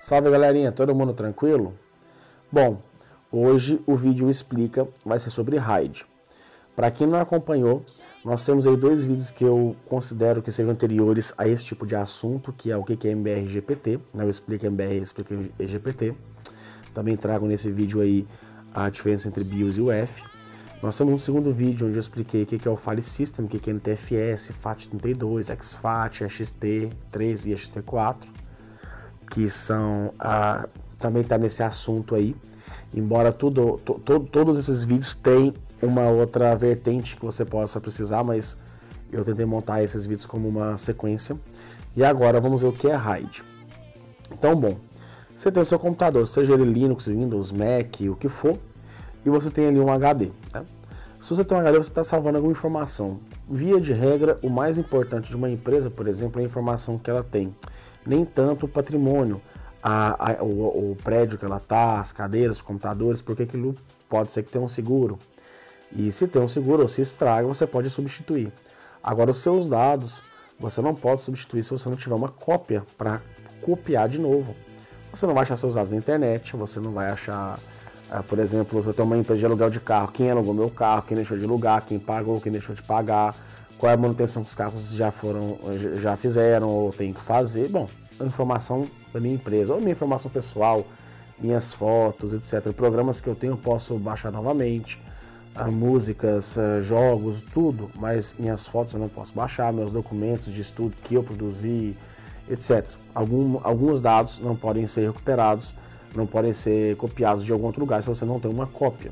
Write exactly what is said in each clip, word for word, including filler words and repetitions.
Salve galerinha, todo mundo tranquilo? Bom, hoje o vídeo explica, vai ser sobre RAID. Para quem não acompanhou, nós temos aí dois vídeos que eu considero que sejam anteriores a esse tipo de assunto, que é o que é M B R e G P T, né? Eu explico M B R e explico G P T. Também trago nesse vídeo aí a diferença entre BIOS e U E F. Nós temos um segundo vídeo onde eu expliquei o que é o File System, o que é N T F S, FAT trinta e dois, exFAT, X T três e X T quatro, que são, ah, também está nesse assunto aí, embora tudo, to, to, todos esses vídeos têm uma outra vertente que você possa precisar, mas eu tentei montar esses vídeos como uma sequência. E agora vamos ver o que é RAID. Então, bom, você tem o seu computador, seja ele Linux, Windows, Mac, o que for, e você tem ali um H D. Né? Se você tem um H D, você está salvando alguma informação. Via de regra, o mais importante de uma empresa, por exemplo, é a informação que ela tem. Nem tanto o patrimônio, a, a, o, o prédio que ela está, as cadeiras, os computadores, porque aquilo pode ser que tenha um seguro. E se tem um seguro ou se estraga, você pode substituir. Agora, os seus dados, você não pode substituir se você não tiver uma cópia para copiar de novo. Você não vai achar seus dados na internet, você não vai achar... Por exemplo, se eu tenho uma empresa de aluguel de carro, quem alugou meu carro, quem deixou de alugar, quem pagou, quem deixou de pagar, qual é a manutenção que os carros já foram, já fizeram ou tem que fazer. Bom, a informação da minha empresa, ou minha informação pessoal, minhas fotos, etcétera. Programas que eu tenho eu posso baixar novamente, músicas, jogos, tudo, mas minhas fotos eu não posso baixar, meus documentos de estudo que eu produzi, etcétera. Algum, alguns dados não podem ser recuperados, não podem ser copiados de algum outro lugar se você não tem uma cópia.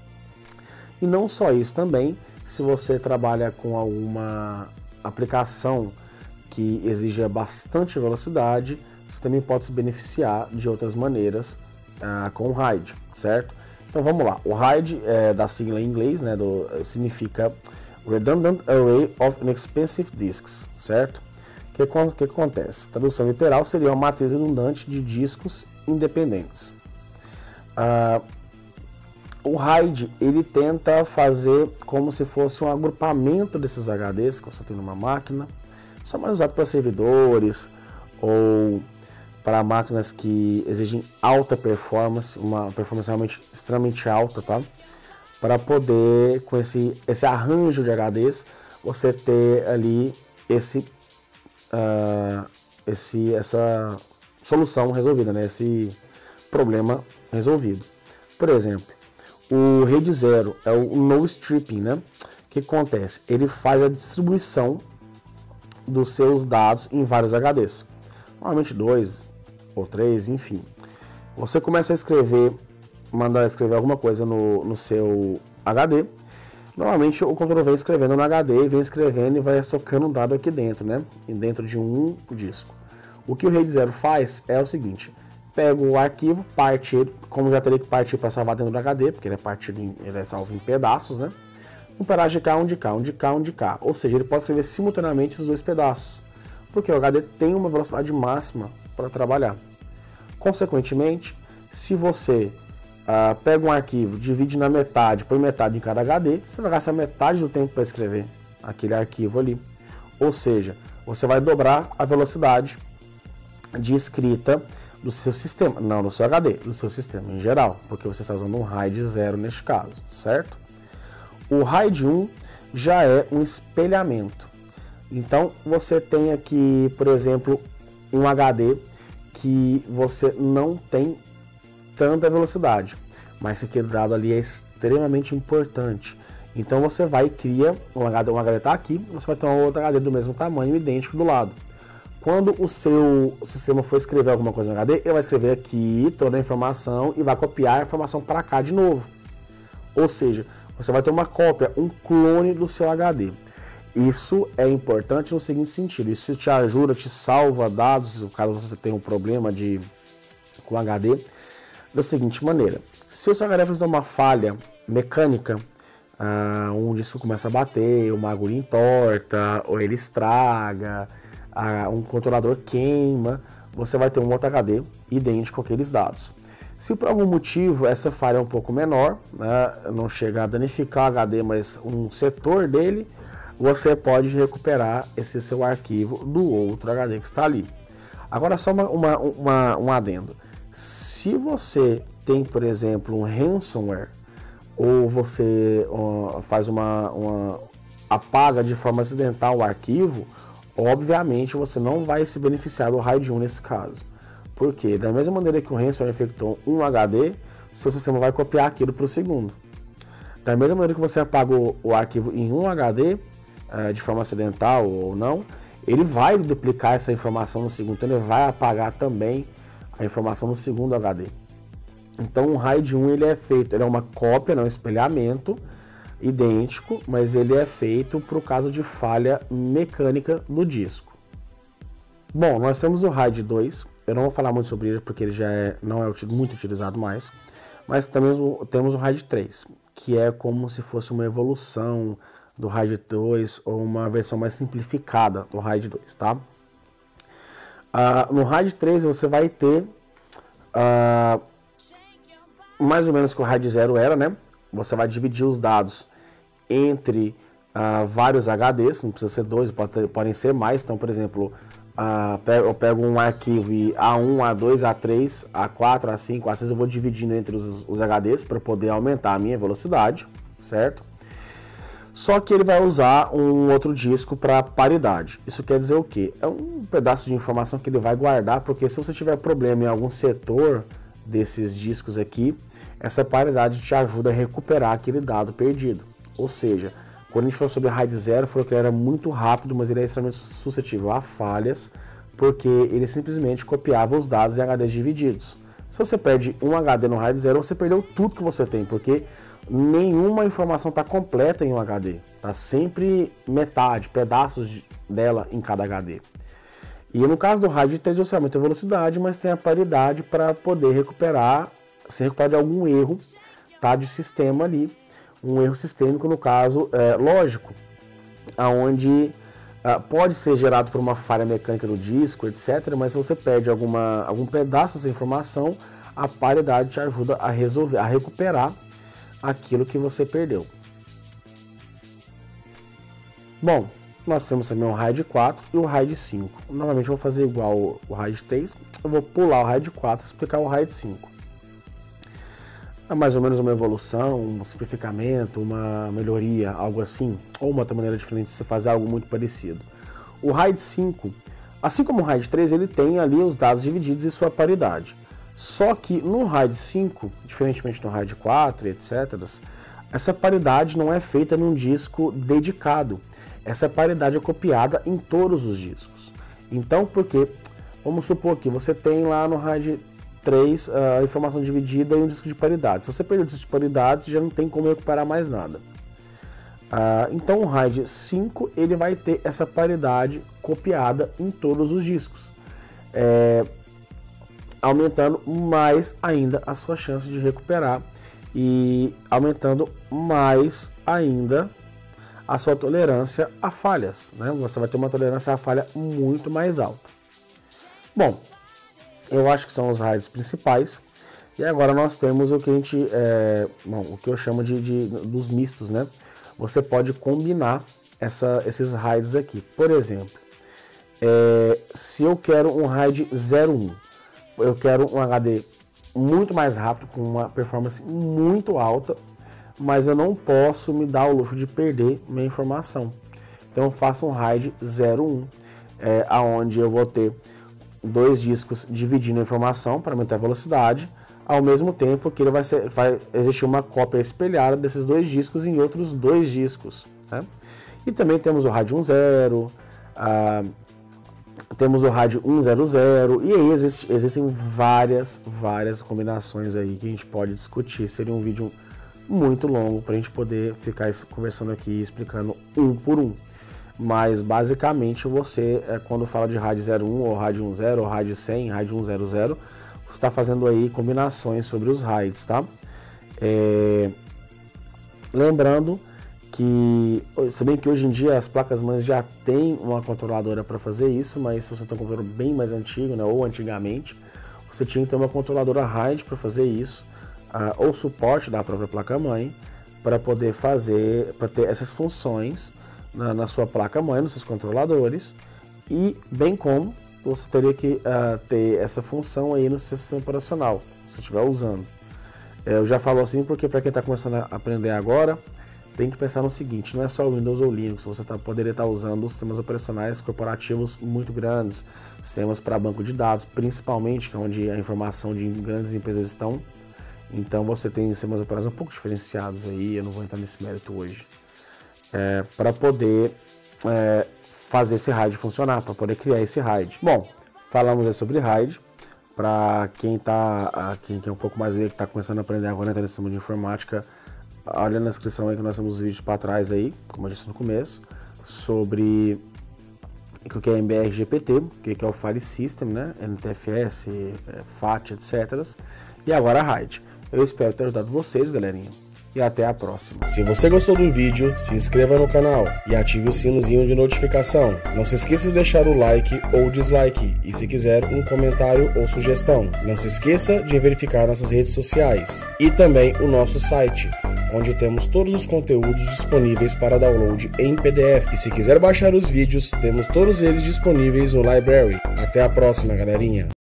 E não só isso também, se você trabalha com alguma aplicação que exija bastante velocidade, você também pode se beneficiar de outras maneiras ah, com o RAID, certo? Então vamos lá, o RAID é da sigla em inglês, né, do, significa Redundant Array of Inexpensive Disks, certo? O que, que, que acontece? Tradução literal seria uma matriz redundante de discos independentes. Ah, o RAID ele tenta fazer como se fosse um agrupamento desses H Ds que você tem numa máquina, só mais usado para servidores ou para máquinas que exigem alta performance, uma performance realmente extremamente alta, tá? Para poder, com esse, esse arranjo de H Ds, você ter ali esse Uh, esse, essa solução resolvida, né? Esse problema resolvido. Por exemplo, o RAID zero é o no stripping, né? O que acontece? Ele faz a distribuição dos seus dados em vários H Ds, normalmente dois ou três, enfim. Você começa a escrever, mandar escrever alguma coisa no, no seu H D. Normalmente o computador vem escrevendo no H D, vem escrevendo e vai socando um dado aqui dentro, né? Dentro de um disco. O que o RAID zero faz é o seguinte: pega o arquivo, parte ele, como já teria que partir para salvar dentro do H D, porque ele é, partido em, ele é salvo em pedaços, né? Um pedaço de cá, um de cá, um de cá, um de cá. Ou seja, ele pode escrever simultaneamente esses dois pedaços, porque o H D tem uma velocidade máxima para trabalhar. Consequentemente, se você Uh, pega um arquivo, divide na metade, põe metade em cada H D, você vai gastar metade do tempo para escrever aquele arquivo ali. Ou seja, você vai dobrar a velocidade de escrita do seu sistema, não do seu H D, do seu sistema em geral, porque você está usando um RAID zero neste caso, certo? O RAID um já é um espelhamento. Então você tem aqui, por exemplo, um H D que você não tem tanta velocidade, mas aquele dado ali é extremamente importante. Então você vai e cria um H D, um H D está aqui, você vai ter um outro H D do mesmo tamanho, idêntico do lado. Quando o seu sistema for escrever alguma coisa no H D, ele vai escrever aqui toda a informação e vai copiar a informação para cá de novo. Ou seja, você vai ter uma cópia, um clone do seu H D. Isso é importante no seguinte sentido: isso te ajuda, te salva dados, caso você tenha um problema de, com H D, da seguinte maneira: se o seu H D apresentar uma falha mecânica, ah, um disco começa a bater, uma agulha entorta, ou ele estraga, ah, um controlador queima, você vai ter um outro H D idêntico àqueles dados. Se por algum motivo essa falha é um pouco menor, né, não chega a danificar o H D, mas um setor dele, você pode recuperar esse seu arquivo do outro H D que está ali. Agora só uma, uma, uma, um adendo. Se você tem, por exemplo, um ransomware, ou você uh, faz uma, uma apaga de forma acidental o arquivo, obviamente você não vai se beneficiar do RAID um nesse caso. Por quê? Da mesma maneira que o ransomware infectou um H D, seu sistema vai copiar aquilo para o segundo. Da mesma maneira que você apaga o, o arquivo em um H D, uh, de forma acidental ou não, ele vai duplicar essa informação no segundo, então ele vai apagar também a informação no segundo H D. Então o RAID um ele é feito, ele é uma cópia, não um espelhamento idêntico, mas ele é feito para o caso de falha mecânica no disco. Bom, nós temos o RAID dois, eu não vou falar muito sobre ele porque ele já é, não é muito utilizado mais, mas também temos o RAID três, que é como se fosse uma evolução do RAID dois ou uma versão mais simplificada do RAID dois, tá? Uh, no RAID três você vai ter uh, mais ou menos o que o RAID zero era, né? Você vai dividir os dados entre uh, vários H Ds, não precisa ser dois, pode ter, podem ser mais. Então, por exemplo, uh, eu pego um arquivo e A um, A dois, A três, A quatro, A cinco, A seis, eu vou dividindo entre os, os H Ds para poder aumentar a minha velocidade, certo? Só que ele vai usar um outro disco para paridade. Isso quer dizer o quê? É um pedaço de informação que ele vai guardar, porque se você tiver problema em algum setor desses discos aqui, essa paridade te ajuda a recuperar aquele dado perdido. Ou seja, quando a gente falou sobre RAID zero, falou que ele era muito rápido, mas ele é extremamente suscetível a falhas, porque ele simplesmente copiava os dados em H Ds divididos. Se você perde um H D no RAID zero, você perdeu tudo que você tem, porque nenhuma informação está completa em um H D. Está sempre metade, pedaços dela em cada H D. E no caso do RAID três você aumenta a velocidade, mas tem a paridade para poder recuperar, se recuperar de algum erro, tá, de sistema ali, um erro sistêmico no caso, é, lógico, aonde uh, pode ser gerado por uma falha mecânica do disco, etcétera. Mas se você perde alguma, algum pedaço dessa informação, a paridade te ajuda a resolver, a recuperar aquilo que você perdeu. Bom, nós temos também o RAID quatro e o RAID cinco. Novamente eu vou fazer igual o RAID três, eu vou pular o RAID quatro e explicar o RAID cinco. É mais ou menos uma evolução, um simplificamento, uma melhoria, algo assim, ou uma outra maneira diferente de você fazer algo muito parecido. O RAID cinco, assim como o RAID três, ele tem ali os dados divididos e sua paridade. Só que no RAID cinco, diferentemente do RAID quatro, etcétera, essa paridade não é feita num disco dedicado. Essa paridade é copiada em todos os discos. Então, porque, vamos supor que você tem lá no RAID três a informação dividida em um disco de paridade. Se você perder o disco de paridade, você já não tem como recuperar mais nada. Uh, então o RAID cinco ele vai ter essa paridade copiada em todos os discos, é, aumentando mais ainda a sua chance de recuperar e aumentando mais ainda a sua tolerância a falhas, né? Você vai ter uma tolerância a falha muito mais alta. Bom, eu acho que são os RAIDs principais. E agora nós temos o que a gente, é, bom, o que eu chamo de, de dos mistos, né? Você pode combinar essa, esses RAIDs aqui. Por exemplo, é, se eu quero um RAID zero um, eu quero um H D muito mais rápido, com uma performance muito alta, mas eu não posso me dar o luxo de perder minha informação. Então eu faço um RAID zero um, é, onde eu vou ter dois discos dividindo a informação para aumentar a velocidade, ao mesmo tempo que ele vai, ser, vai existir uma cópia espelhada desses dois discos em outros dois discos, né? E também temos o RAID um ponto zero, ah, temos o RAID cento, e aí existe, existem várias, várias combinações aí que a gente pode discutir. Seria um vídeo muito longo para a gente poder ficar conversando aqui, explicando um por um. Mas basicamente você, quando fala de RAID zero um, ou RAID cem, ou RAID cem, RAID cento, você está fazendo aí combinações sobre os RAIDs, tá? É... Lembrando que, se bem que hoje em dia as placas-mães já têm uma controladora para fazer isso, mas se você tem um computador bem mais antigo, né, ou antigamente, você tinha que ter uma controladora RAID para fazer isso, uh, ou suporte da própria placa-mãe, para poder fazer, para ter essas funções na, na sua placa-mãe, nos seus controladores, e bem como você teria que uh, ter essa função aí no seu sistema operacional, se estiver usando. Eu já falo assim porque para quem está começando a aprender agora, tem que pensar no seguinte, não é só o Windows ou Linux, você tá, poderia estar usando sistemas operacionais corporativos muito grandes, sistemas para banco de dados, principalmente, que é onde a informação de grandes empresas estão. Então você tem sistemas operacionais um pouco diferenciados aí, eu não vou entrar nesse mérito hoje, é, para poder é, fazer esse RAID funcionar, para poder criar esse RAID. Bom, falamos aí sobre RAID. Para quem tá, quem, quem é um pouco mais leigo, que está começando a aprender agora na sistema de informática, olha na descrição aí que nós temos vídeos para trás aí, como eu disse no começo, sobre o que é M B R G P T, o que é o File System, né? N T F S, F A T, etcétera. E agora a RAID. Eu espero ter ajudado vocês, galerinha. E até a próxima. Se você gostou do vídeo, se inscreva no canal e ative o sinozinho de notificação. Não se esqueça de deixar o like ou dislike e, se quiser, um comentário ou sugestão. Não se esqueça de verificar nossas redes sociais e também o nosso site, onde temos todos os conteúdos disponíveis para download em P D F. E se quiser baixar os vídeos, temos todos eles disponíveis no Library. Até a próxima, galerinha!